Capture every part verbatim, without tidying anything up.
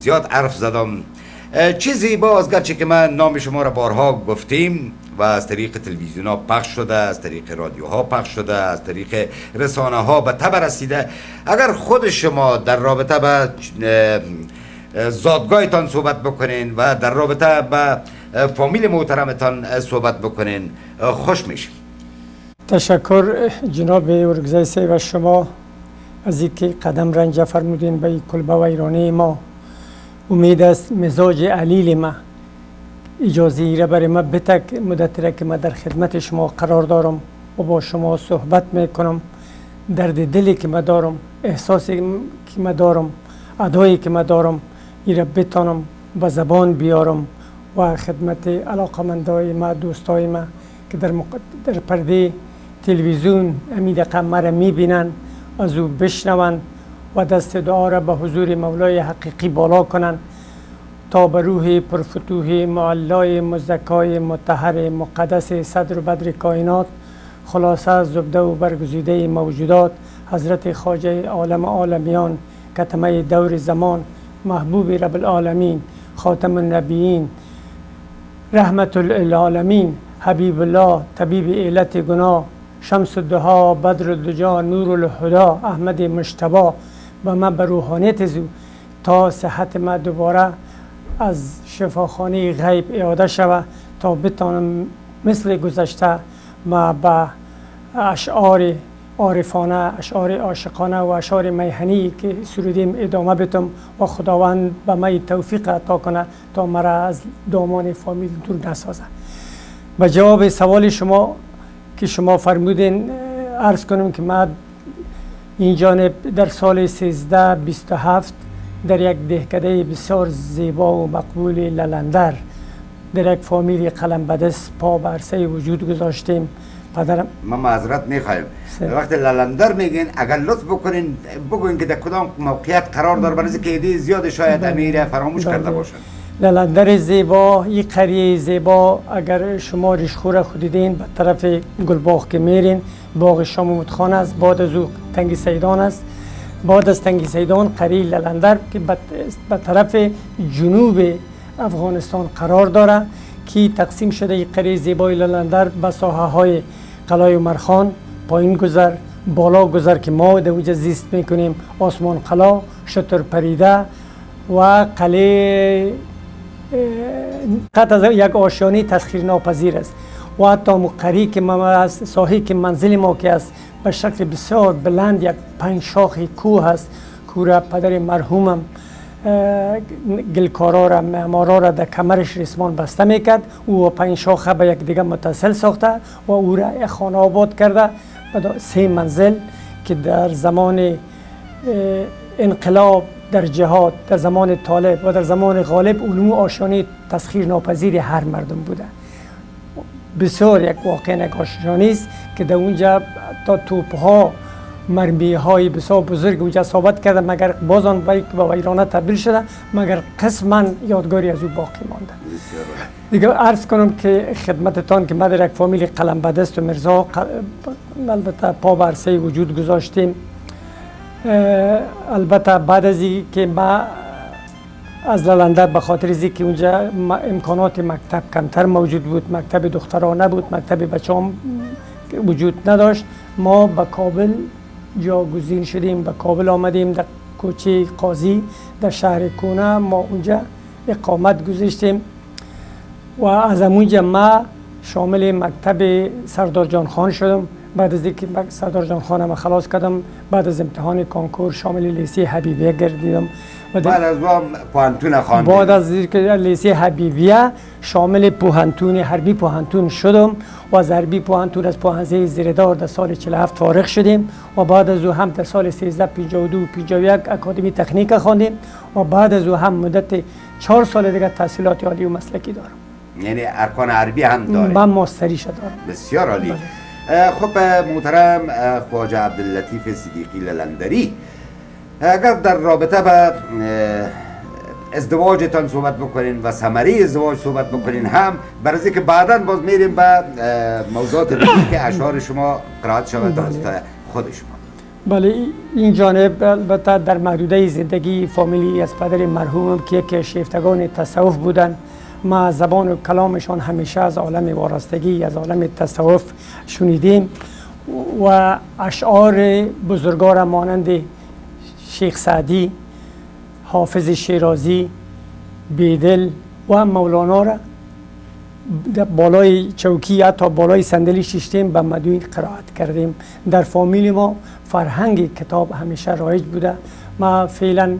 زیاد حرف زدم. چیزی باز گرچه که من نام شما را بارها گفتیم و از طریق تلویزیون ها پخش شده، از طریق رادیوها پخش شده، از طریق رسانه ها به تبر رسیده، اگر خود شما در رابطه به زادگاهتان صحبت بکنین و در رابطه به فامیل محترمتان صحبت بکنین خوش میشیم. تشکر جناب ارگزای و شما از اینکه قدم رنجه فرمودین به کلبه و ایرانی ما. امید است مزاج علیل ما اجازه ای را برای ما بتک مدت را که ما در خدمت شما قرار دارم و با شما صحبت میکنم. درد دلی که ما دارم، احساسی که ما دارم، ادایی که ما دارم ای را بتانم به زبان بیارم و خدمت علاقمندای ما، دوستای ما که در, مق... در پرده تلویزیون امید قمه را میبینن از او بشنون و دست دعا را به حضور مولای حقیقی بالا کنن تا به روح پرفتوح معلای مزدکای مطهر مقدس صدر و بدر کائنات خلاصه زبده و برگزیده موجودات حضرت خواجه عالم عالمیان کتمه دور زمان محبوب رب العالمین خاتم النبیین رحمت العالمین حبیب الله طبیب علت گناه شمس الدها بدر الدجا نور الهدا احمد مجتبی و من به روحانیت زو تا صحت ما دوباره از شفاخانه غیب اعاده شود تا بتانم مثل گذشته ما به اشعار عارفانه، اشعار عاشقانه و اشعار میهنی که سرودیم ادامه بتم و خداوند به من توفیق عطا کنه تا مرا از دامان فامیل دور نسازه. به جواب سوال شما که شما فرمودین عرض کنم که من این جانب در سال سیزده بیست و هفت در یک دهکده بسیار زیبا و مقبول للندر در یک فامیل قلم بدست پا به عرصه وجود گذاشتیم. پدرم ما معذرت میخوایم وقتی للندر میگین اگر لطف بکنین بگوین که در کدام موقعیت قرار داره برای که ایده زیاد شاید امیر فراموش کرده باشن. للندر زیبا، این قریه زیبا اگر شما ریشخور خودیدین به طرف گلباغ که میرین باغ شاموت خان است، بعد از او تنگی سیدان است، بعد از تنگی سیدان قریه للندر که به طرف جنوب افغانستان قرار داره که تقسیم شده این قریه زیبای للندر به ساحه های قلعه عمرخان، پایین گذر، بالا گذر که ما در اونجا زیست میکنیم، آسمان قلعه، شتر پریده و قلعه قطع از یک آشیانه تسخیر ناپذیر است و حتی مقری که ما از ساحه که منزل ما که است به شکل بسیار بلند یک پنج شاخی کوه است. کوه را پدر مرحومم گلکارا را معمارا را در کمرش رسمان بسته میکرد، او و پنج شاخه به یک دیگه متصل ساخته و او را خانه آباد کرده. سه منزل که در زمان انقلاب، در جهاد، در زمان طالب و در زمان غالب علوم آشیانه تسخیر ناپذیر هر مردم بوده. بسیار یک واقعا آشیانه است که در اونجا تا توپها مرمی های بسیار بزرگ اونجا ثابت کرده، مگر باز آن به ویرانه تبدیل شده، مگر قسما یادگاری از او باقی مانده. دیگه عرض کنم که خدمتتان که ما در یک فامیل قلم بدست و مرزا البته پا بر عرصه وجود گذاشتیم. البته بعد از این که ما از للندر به خاطر از که اونجا امکانات مکتب کمتر موجود بود، مکتب دخترانه بود، مکتب بچه هم وجود نداشت، ما به کابل جاگزین شدیم، به کابل آمدیم، در کوچه قاضی در شهر کونه ما اونجا اقامت گذاشتیم و از اونجا ما شامل مکتب سردار جان خان شدم. بعد از اینکه سردار جان خانم خلاص کردم، بعد از امتحان کنکور شامل لیسه حبیبیه گردیدم. بعد از اون پوهنتون خواندم. بعد از اینکه لیسه حبیبیه شامل پوهنتون حربی پوهنتون شدم و از حربی پوهنتون از پوهنزه زیردار در سال چهل و هفت فارغ شدیم و بعد از او هم در سال سیزده پنجاه و دو پنجاه و یک اکادمی تکنیک خواندیم و بعد از او هم مدت چهار سال دیگه تحصیلات عالی و مسلکی دارم. یعنی ارکان عربی هم داره؟ من ماستریش دارم. بسیار عالی. خب محترم خواجه عبداللطیف صدیقی للندری، اگر در رابطه با ازدواجتان صحبت بکنین و ثمره ازدواج صحبت بکنین هم برای که بعدا باز میریم به موضوعات دیگه که اشعار شما قرائت شود توسط خود شما. بله این جانب البته در محدوده زندگی فامیلی از پدر مرحومم که یکی شیفتگان تصوف بودن، ما زبان و کلامشان همیشه از عالم وارستگی، از عالم تصوف شنیدیم و اشعار بزرگار مانند شیخ سعدی، حافظ شیرازی، بیدل و مولانا را بالای چوکی حتی بالای صندلی شیشتیم به مدوین قرائت کردیم. در فامیل ما فرهنگ کتاب همیشه رایج بوده. ما فعلا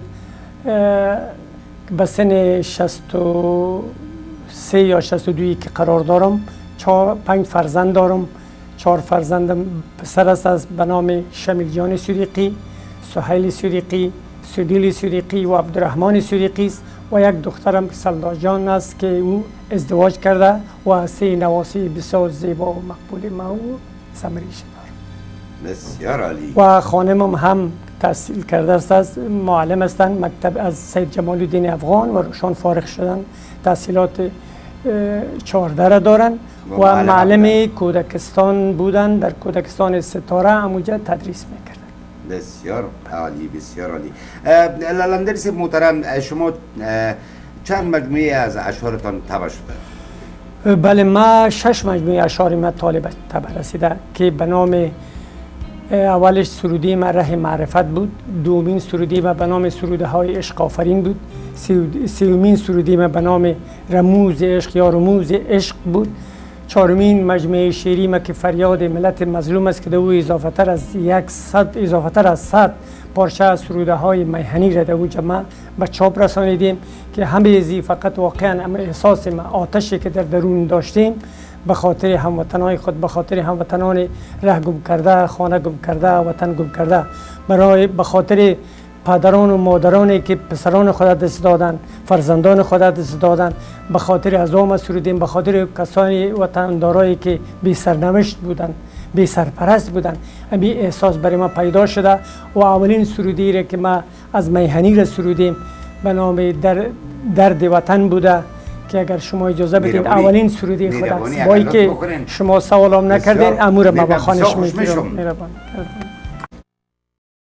به سن شصت و سه یا شصت و دو که قرار دارم، چهار پنج فرزند دارم. چهار فرزندم پسر است از به نام شمیل جان صدیقی، سهیل صدیقی، سدیل صدیقی و عبدالرحمن صدیقی است و یک دخترم سلدا جان است که او ازدواج کرده و سه نواسی بسیار زیبا و مقبول ما و ثمریش دارم. بسیار عالی. و خانمم هم تحصیل کرده است، معلم هستند، مکتب از سید جمال الدین افغان و روشان فارغ شدن، تحصیلات چهارده را دارن و, و معلم کودکستان بودن، در کودکستان ستاره همونجا تدریس میکردن. بسیار عالی، بسیار عالی. لالندرس محترم، شما چند مجموعه از اشعارتان طبع شده؟ بله، ما شش مجموعه اشعار ما طالب طبع رسیده که به نام اولش سرودی ما ره معرفت بود، دومین سرودی ما به نام سروده های عشق آفرین بود، سومین سرودی ما به نام رموز عشق یا رموز عشق بود، چهارمین مجموعه شعری ما که فریاد ملت مظلوم است که دو اضافه تر از یک صد اضافه تر از صد پارچه از سروده های میهنی را دو جمع به چاپ رسانیدیم که همه زی فقط واقعا احساس ما آتشی که در درون داشتیم به خاطر هموطنان خود، به خاطر هموطنان ره گم کرده، خانه گم کرده، وطن گم کرده، برای به خاطر پدران و مادرانی که پسران خود دست دادن، فرزندان خود دست دادن، به خاطر عزام سرودیم، به خاطر کسانی وطندارایی که بی سرنوشت بودن، بی سرپرست بودن. همین احساس برای ما پیدا شده و اولین سرودی را که ما از میهنی را سرودیم به نام در درد وطن بوده که اگر شما اجازه بدین اولین سرودی خود است. با اینکه شما سوالام نکردین، امور ما به خوانش میگیرم.